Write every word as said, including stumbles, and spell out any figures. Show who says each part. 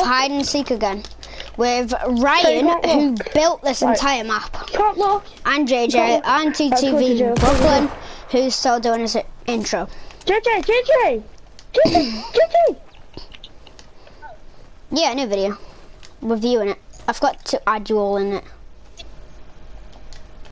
Speaker 1: hide and seek again with Ryan, who built this right. entire map,
Speaker 2: can't look.
Speaker 1: and J J, and T T V oh, Brooklyn, who's still doing his intro.
Speaker 2: J J, J J, J J, J J.
Speaker 1: Yeah, new video with you in it. I've got to add you all in it.